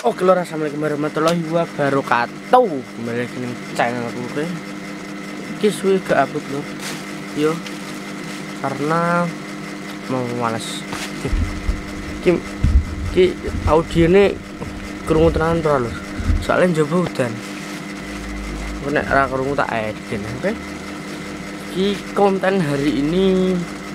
Oke lho, assalamualaikum warahmatullahi wabarakatuh. Kembali lagi ning channel aku oke. Iki suwe gak upload lho. Yo. Karena mau malas. Ki audione krungu tenan ora lho. Soalnya njaba udan. Nek ora krungu tak edit oke. Ki konten hari ini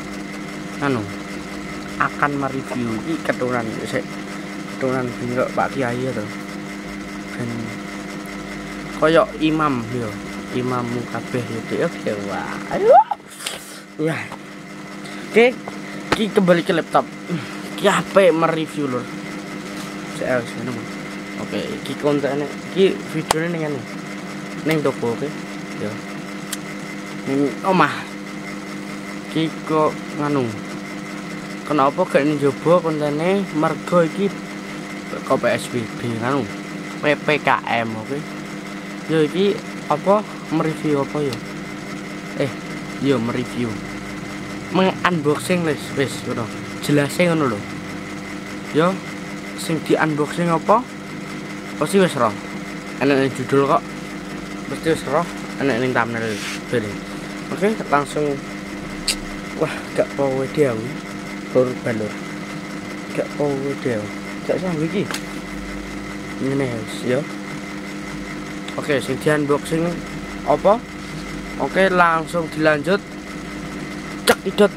akan mereview iki keturunan keturunan bingok Pak Kiai to. Ben koyo imam yo, imammu kabeh yo oke wah. Ayo. Ya. Oke, ki kembali ke laptop. Ki HP mereview lur. Saya oke, ki kontene ki videone ning ngene. Ning toko oke. Yo. Ning omah. Ki kok kenapa gak njoba kontene mergo iki kok PSBB PPKM oke. Yo iki apa mereview apa yo? Yo mereview. Unboxing wis ngono. Jelase ngono lho. Yo sing di unboxing apa? Pasti wis roh. Enek judul kok. Mesti wis roh, enek ning thumbnail bareng. Oke, langsung wah gak powe dhewe. Balur gak powe dhewe. Gak sanggup iki. Ngene wis ya. Oke, sing di unboxing apa? Oke, langsung dilanjut. Cek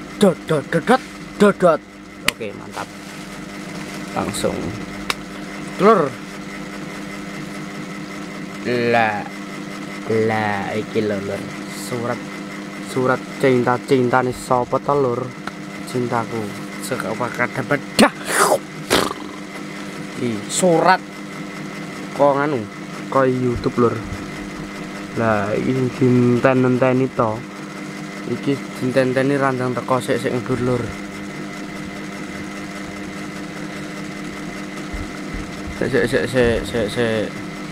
dot. Oke, mantap. Langsung telur. Lah iki lho lur. Surat cinta nih sapa telur? Cintaku sepakat bedah. Surat kok kok YouTube lur. Lah iki dinten-enteni to. Iki dinten-enteni randang teko sik ndur lur. Sik.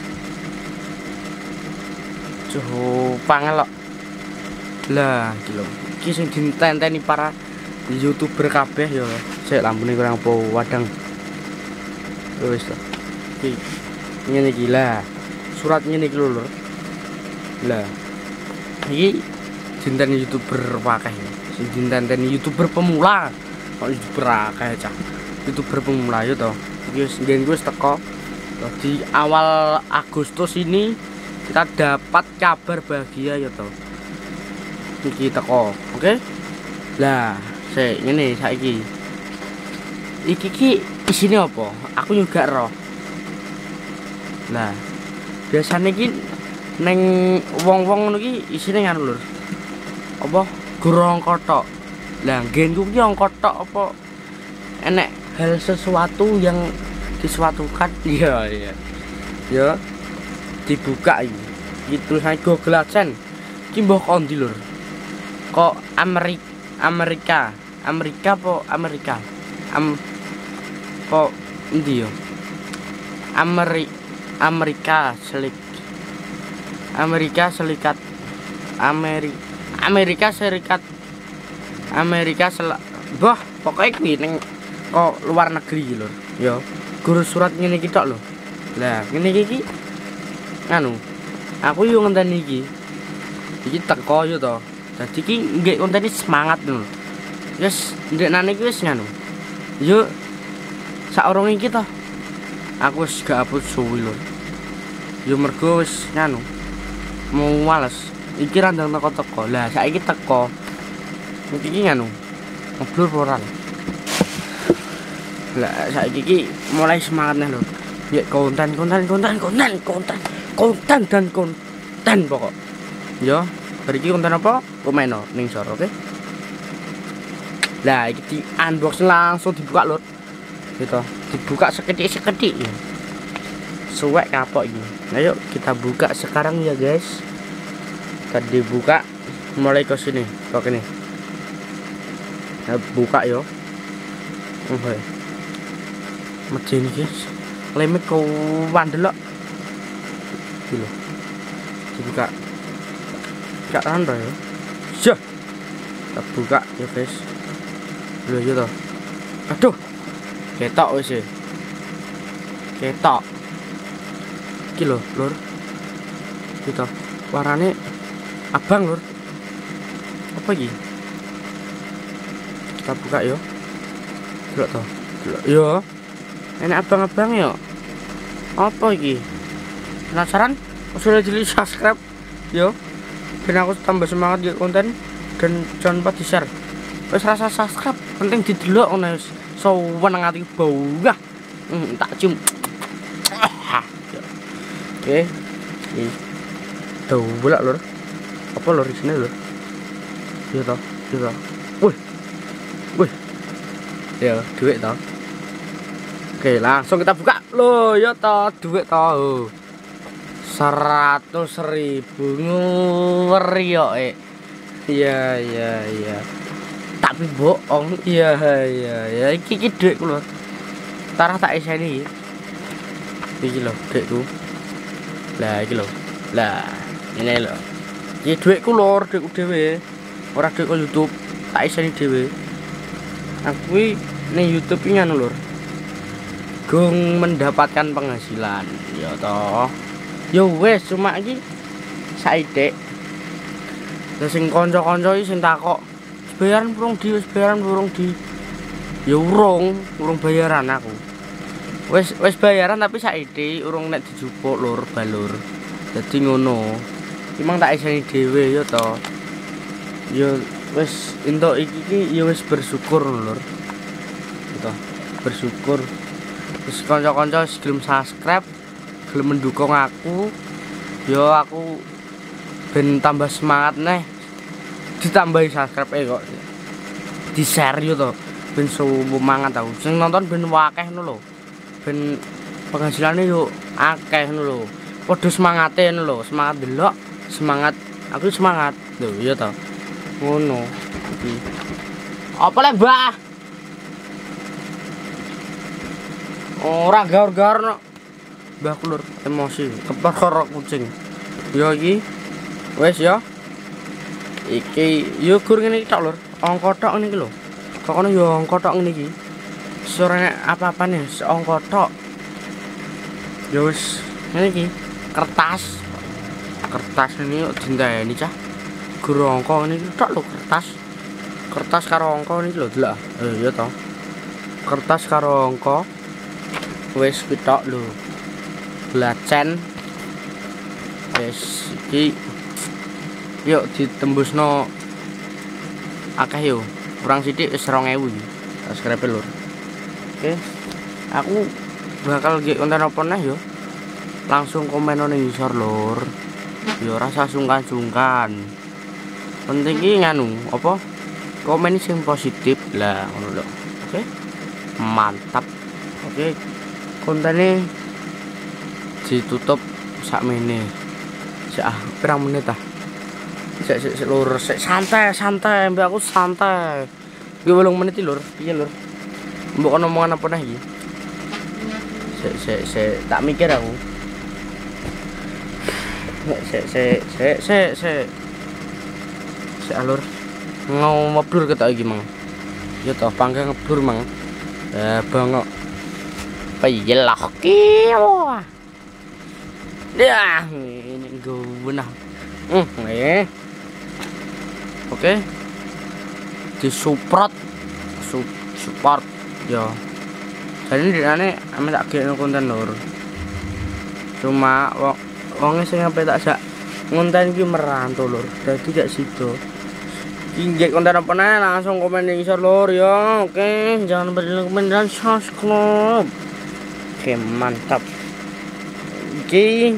Cuh pangelok. Lah iki lho. Iki sing dinten-enteni para YouTuber kabeh ya. Sik lampune kurang apa wadang. Wis to. Iki ngene iki lah. Surat ngene iki lho. Lah. Iki dinten YouTuber akeh. Sing dinten YouTuber pemula. Kok YouTuber akeh cah. YouTuber pemula yo to. Iki wis nggen wis teko. Di awal Agustus ini kita dapat kabar bahagia ya to. Iki teko. Oke? Lah ngene saiki. Iki isine apa? Aku juga roh. Lah, biasane iki neng wong-wong ngono iki isine lur. Apa? Gurung kotok. Lah, nggenku ki kotok apa? Enek hal sesuatu yang disuatukan. Iya. Ya. Dibuka iki. Iki tulisan Google AdSense. Ki mbah kondi lur. Kok Amerika po Amerika. Kok endi yo? Amerika Serikat. Wah, pokoknya kuwi ning kok luar negeri lho. Ya, guru surat ngene iki tok lho. Lah, ngene iki aku yo ngenteni iki. Iki teko yo to. Dadi iki nggih kontene semangat lho. Wis ndeknane iki wis Yo saurunge iki to. Aku wis gak upload suwi lho. Yo mergo wis mau males. Iki randang teko. Lah saiki teko. Iki ngeblur ora. Lah saiki iki mulai semangat nih lho. Ya konten pokok. Yo, hari iki konten apa? Pemain ning sor, oke? Lah iki di unboxing langsung dibuka lho. Gitu. Dibuka seketik. Suwek kapok ini. Ayo kita buka sekarang ya guys. Kita dibuka mulai ke sini, kok ini. Nah, buka yo. Oke. Mesin guys. Lemit kau wandelok. Gitu. Dibuka. Gak randa ya. Syah. Kita buka ya guys. Lho yo to. Aduh. Ketok wis. Ketok. iki lho lur gitu warnane abang lur apa iki kita buka yo delok to delok yo enak abang-abang yo apa iki penasaran sudah jadi subscribe yo ben aku tambah semangat di konten dan jangan lupa di share wis rasa subscribe penting didelok ngono wis sowan ati bawah tak cium oke iki bolak lur apa lur di sini lur iya toh wih ya duit toh oke langsung kita buka loh ya toh duit toh 100.000 ngeri yo iya tapi bohong iya iki duitku lur tarah tak iseni iki lho duitku lah iki lho lah ini lho iki duitku lur duitku dhewe ora duitku YouTube tak iseni dhewe aku ning YouTube iki anu lur gong mendapatkan penghasilan ya toh yo wes cuma iki saithik terus sing kanca-kanca iki sing takok bayaran burung di ya urung bayaran aku wes bayaran tapi saiki urung nek dijupuk lur balur dadi ngono emang tak iseni dhewe ya to ya wes entuk iki ya wis bersyukur lur gitu bersyukur terus kanca-kanca gelem subscribe gelem mendukung aku yo aku ben tambah semangat neh ditambahi subscribe kok di share yo to ben semangat aku sing nonton ben akeh ngono lho ben penghasilannya yo akeh ngono lho padha semangate ngono lho semangat delok semangat aku semangat lho iya to ngono iki apa lek Mbah ora gaur-gaur no Mbah kulur emosi kepar kucing yo iki wes yo iki yo gur ngene iki tok lur angka tok ngene iki lho kok ono yo angka tok ngene iki sore apa-apane angka tok yo wis ngene iki kertas ini dinteni cah gur angka ngene iki tok lho kertas karo angka ngene iki lho delok iya to kertas karo angka wis pitok lho blacen wis iki yuk ditembusno akeh yo kurang sithik wis 2000 iki subscribe lur oke aku bakal nggih konten apa neh yo langsung komen ning ngisor lur yo rasa sungkan-sungkan penting iki nganu apa komen sing positif lah ngono lho oke mantap oke kontennya ditutup sakmene pirang menit ah sik lur sik santai mbak aku santai iki 8 menit lur piye lur mbok ono omongan apa neh iki sik tak mikir aku sik lur ngeblur ketok iki mang ya toh panggang ngeblur mang bangok piyelah ki ya ini guna oke disupport support ya jadi dinane ame tak gene konten lur cuma wong sing sampe tak sak ngonten iki merantau lur dadi gak sido iki konten apa nih langsung komen ning isor lur ya oke jangan lupa komen dan subscribe oke mantap iki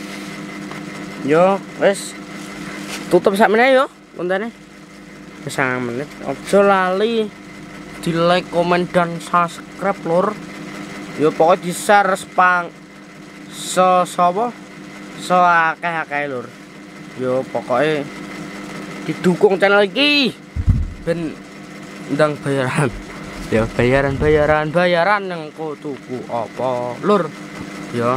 yo wes tutup sakmene yo kontene wis 9 menit aja lali di like komen dan subscribe lur yo pokoknya di share spang sapa akeh-akeh lur yo pokoknya didukung channel iki ben ndang bayaran ya bayaran yang ku tuku apa lur ya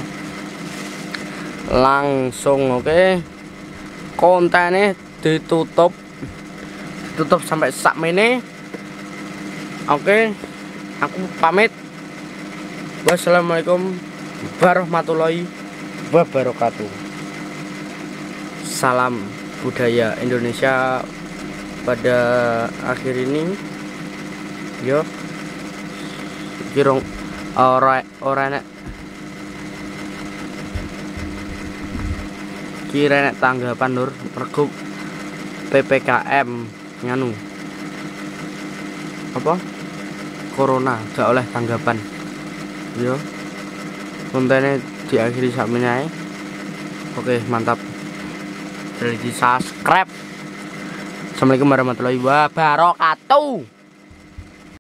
langsung oke kontennya ditutup sampai sakmene oke aku pamit wassalamualaikum warahmatullahi wabarakatuh. Salam budaya Indonesia pada akhir ini. Yo, kirong ora nek kira nek tanggapan Nur mergo PPKM nganu apa corona gak oleh tanggapan. Yo, kontennya diakhiri sakmene ae. Oke, mantap. Jadi subscribe. Assalamualaikum warahmatullahi wabarakatuh.